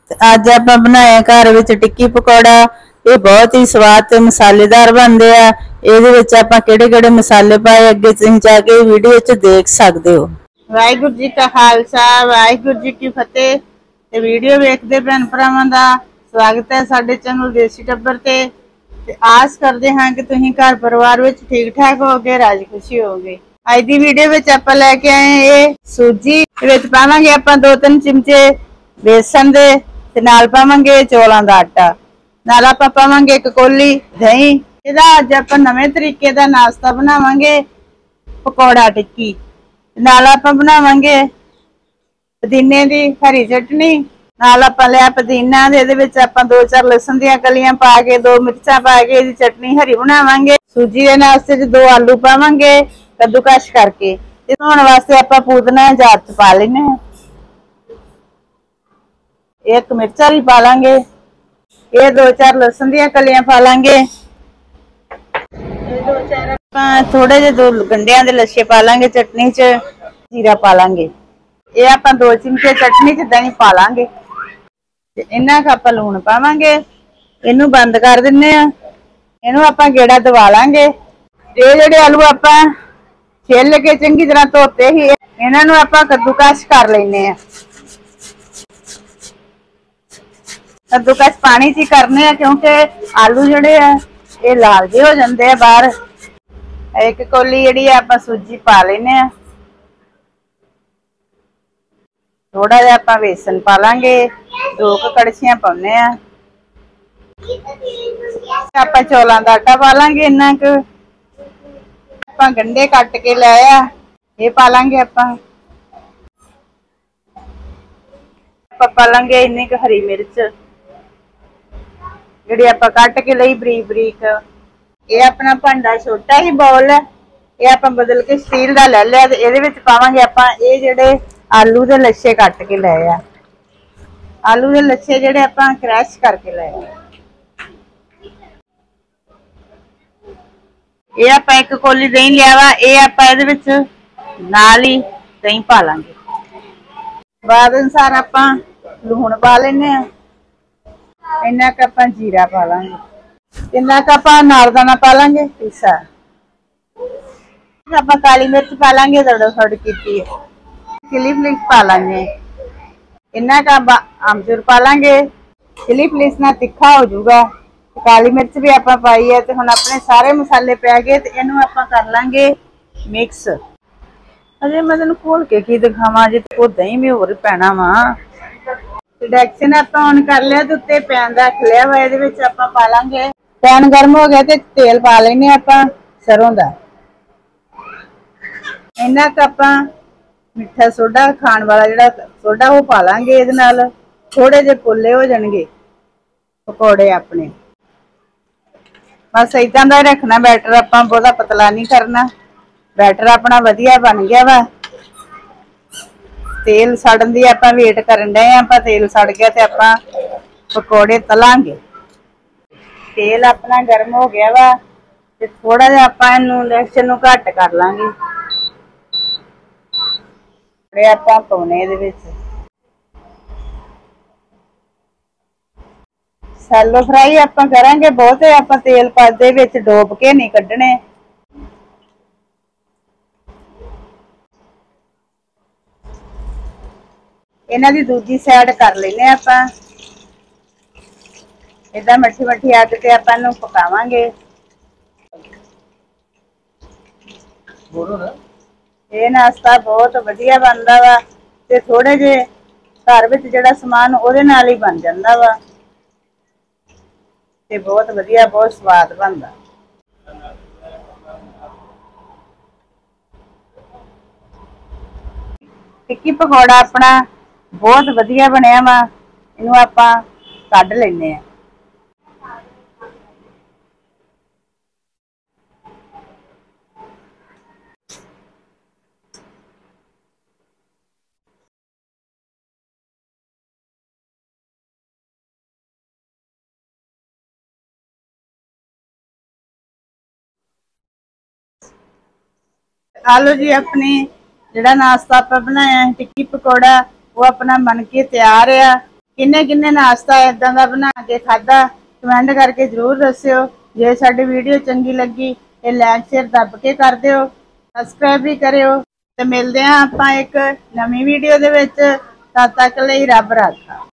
ਅੱਜ ਆਪਾਂ ਬਣਾਇਆ घर विच टिक्की पकौड़ा। ये बहुत ही स्वाद ते मसालेदार बनते हैं। ਇਹਦੇ ਵਿੱਚ ਆਪਾਂ ਕਿਹੜੇ-ਕਿਹੜੇ ਮਸਾਲੇ ਪਾਏ ਅੱਗੇ ਤੁਸੀਂ ਜਾ ਕੇ ਵੀਡੀਓ 'ਚ ਦੇਖ ਸਕਦੇ ਹੋ। ਵਾਹਿਗੁਰੂ ਜੀ ਕਾ ਖਾਲਸਾ ਵਾਹਿਗੁਰੂ ਜੀ ਕੀ ਫਤਿਹ। ਤੇ ਵੀਡੀਓ ਵੇਖਦੇ ਭੈਣ ਭਰਾਵਾਂ ਦਾ ਸਵਾਗਤ ਹੈ ਸਾਡੇ ਚੈਨਲ ਦੇਸੀ ਟੱਬਰ ਤੇ ਆਸ ਕਰਦੇ ਹਾਂ ਕਿ ਤੁਸੀਂ ਘਰ ਪਰਿਵਾਰ ਵਿੱਚ ਠੀਕ ਠਾਕ ਹੋਗੇ, ਰਾਜੀ ਖੁਸ਼ੀ ਹੋਗੇ। ਅੱਜ ਦੀ ਵੀਡੀਓ ਵਿੱਚ ਆਪਾਂ ਲੈ ਕੇ ਆਏ ਇਹ ਸੂਜੀ ਵਿੱਚ ਪਾਵਾਂਗੇ ਆਪਾਂ 2-3 ਚਮਚੇ बेसन दे ते नाल पावांगे चौलां दा आटा, नाल आपां पावांगे 1 कोली दही। इहदा अज आपां नवें तरीके दा नाश्ता बनावांगे पकौड़ा टिक्की। नाल आपां बनावांगे पुदीने दी हरी चटनी, नाल आपां लिया पुदीना ते इहदे विच आपां 2-4 लहसुन दीयां कलियां पा के 2 मिर्चां पा के इहदी चटनी हरी बनावांगे। सूजी दे नाश्ते च 2 आलू पावांगे कद्दूकश करके। ते धोण वास्ते आपां पुदीना जार च पा लैने। 1 मिर्चा भी पा लेंगे, ये 2-4 लहसुन दियां कलियां पा लेंगे, थोड़े जे 2 गंढियां दे लच्छे पा लेंगे। चटनी च जीरा पा लेंगे। ये आप 2 चिमचे चटनी च दही पा लेंगे। इन्ना क आप लूण पावांगे। इनू बंद कर दिन्ने आ। इनू आप गेड़ा दवा लांगे। ये जेडे आलू आप छिल के चंगी तरह धोते ही इन्हां नू आप कद्दूकश कर लेने आ। कद्दूकश पानी च करने क्योंकि आलू जड़े है ये लाल जे हो जाते हैं बाहर। 1 कोली जी आप सूजी पा लेने। थोड़ा जा आप बेसन पा लेंगे, 2 कड़छियां पाने। आप चौलों का आटा पा लेंगे। इन्ना क आप गंढे कट के लाया ये पा लेंगे। आप पा लेंगे इन्नी क हरी मिर्च जी आप कट के ली बरीक बरीक। ये अपना भांडा छोटा ही बाउल है, ये आप बदल के स्टील का ले लिया। ये पावांगे आप ये जेडे आलू के लच्छे कट के लाए आ, आलू के लच्छे जेडे आप क्रैश करके लाए। ये आप 1 कोली दही लिया वा, ये आप नाल ही दही पा लेंगे। बाद अनुसार आप लूण पा लेने। इन्ना क आप जीरा पा लेंगे, इन्ना क आप नारदाना पा लेंगे पीसा। आप काली मिर्च पा लेंगे दड़ो दड़ की, चिली फ्लेक्स पा लेंगे। इन्ना क आमचूर पा लेंगे। चिली फ्लेक्स ना तिखा हो जाऊगा। काली मिर्च भी आप पाई है। तो हुण अपने सारे मसाले पै गए तो इनू आप कर लेंगे मिक्स। अजे मैं तेन खोल के की दिखावा जे तो दही भी होर पैना वा। इंडक्शन आप ऑन कर लिया तो उत्ते पैन रख लिया वा। इहदे विच आपां पा लांगे। पैन गर्म हो गया तो तेल पा लेने आपां सरों दा। इन्ना क आपां मिठा सोडा खाण वाला जिहड़ा सोडा वो पा लांगे। इहदे नाल थोड़े जे पोले हो जाणगे पकौड़े अपने। बस इदां दा रखना बैटर, आपां बहुता पतला नहीं करना। बैटर अपना वधिया बन गया वा। तेल सड़न दी आपां वेट करन डए आं। तेल सड़ गया तो आपां पकौड़े तलांगे। तेल अपना गर्म हो गया वा ते थोड़ा जिहा आपां इहनूं इंडक्शन नूं घट कर लांगे। आपां पाउणे इहदे विच सैलो फ्राई आपां करांगे। बहुते आपां तेल दे विच डोब के नहीं कड्ढणे। इन्हां दी दूजी साइड कर लेने आपां। इदां मट्ठी मट्ठी अग ते आपां इहनूं पकावांगे। ये नाश्ता बहुत वधिया बनदा वा ते थोड़े जे घर विच जिहड़ा समान उहदे नाल ही बन जांदा वा ते बहुत वधिया बहुत स्वाद बनदा। टिक्की पकौड़ा अपना बहुत वधिया बनिया वा। इनू आपां कढ लैने आ। आलो जी अपनी जिहड़ा नाश्ता आपां बनाया टिक्की पकौड़ा वो अपना बन के तैयार है। किन्ने किन्ने नाश्ता इदां दा बना के खादा कमेंट करके जरूर दस्सिओ। जे साडी वीडियो चंगी लगी ते लाइक शेयर दब के कर दिओ, सबसक्राइब भी करिओ ते मिलदे हां आपां एक नवीं वीडियो दे विच। तद तक लई रब राखा।